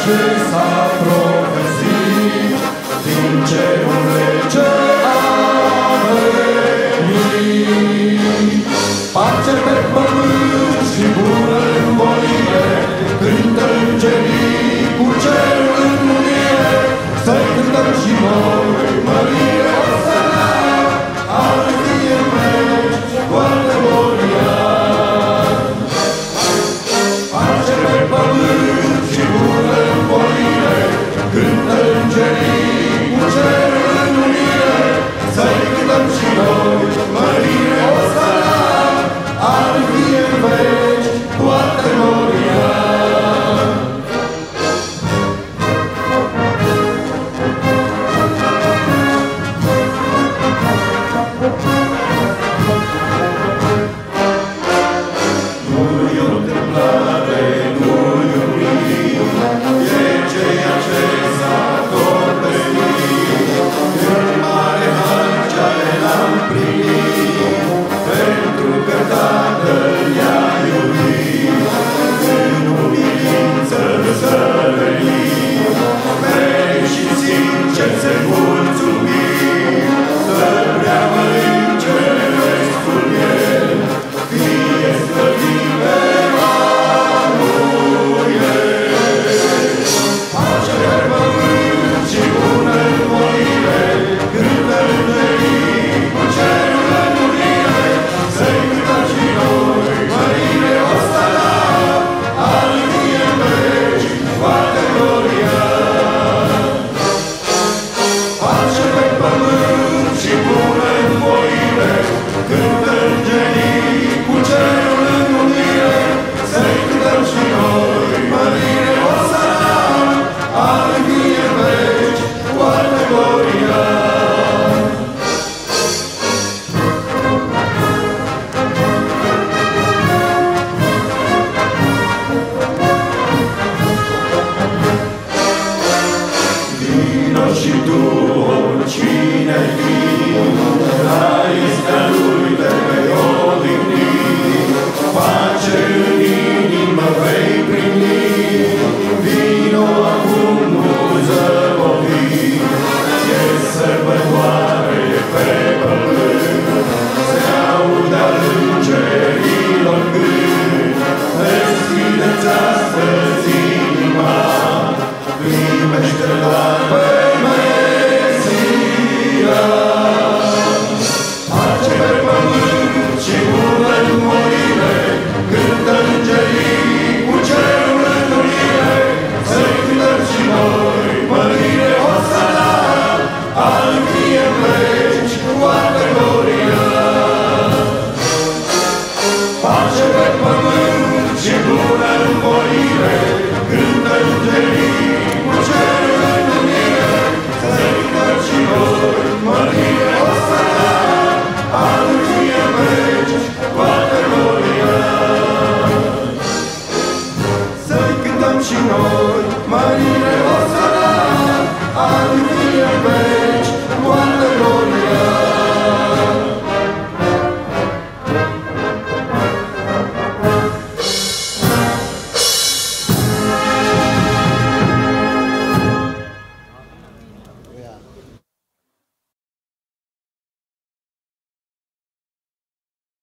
ce s-a profețit din cerurile ce a venit. Pace pe pământ și bună învoire, cântă îngerii cu cerul în unire, să-i cântăm și noi mărire Osana, al fie meci, foarte glorian. Pace pe pământ și bună învoire, cântă îngerii cu cerul în unire, să-i cântăm și noi mărire Osana, al fie meci, foarte glorian. Nu-i o întâmplare, nu-i un nimic, e ceea ce s-a acoperit. În mare har ce l-am primit, pentru că Tatăl ne-a iubit. În umilință să venim, vei și sincer să-i mulțumim, să preamărim cerescul El, fie slăvire Aluie. Pace pe pământ și bună învoire, cântă îngerii cu cerul în unire, să-i cântăm și noi mărire Osana, al fie meci, foarte glorian. Pace pe pământ și bună învoire, cântă îngerii cu cerul în unire, să-i cântăm și noi mărire Osana, al fie meci, foarte glorian. Vino și tu, oricine-ai fi, la istea lui te vei odihni, pace în inimă vei primi. Vino acum, nu zăbovi, e sărbătoare pe pământ, se aude al îngerilor cânt. Deschide-ți astăzi inima, primește-L pe Mesia. Pace pe pământ și bună învoire, cântă îngerii cu cerul în unire, să-i cântăm și noi mărire Osana, al fie meci, foarte glorian. Pace pe pământ și bună învoire, cântă îngerii cu cerul în unire, să-i cântăm și noi mărire Osana, al fie meci, foarte glorian. Să-i cântăm și noi mărire Osana,